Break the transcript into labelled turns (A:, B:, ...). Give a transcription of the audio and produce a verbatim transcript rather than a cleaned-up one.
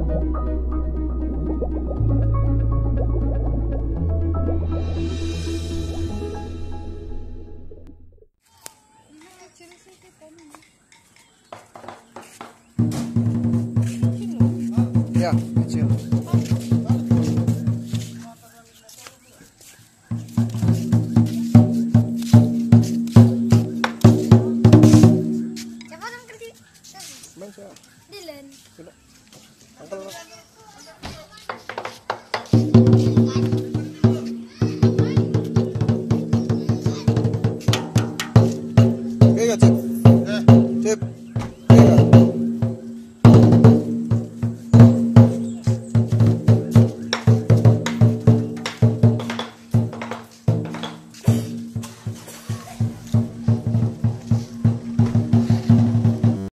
A: Ya, kecil.
B: Siapa nama kerja?
A: Bang siapa?
B: Dylan.
A: Sudah. Angkel.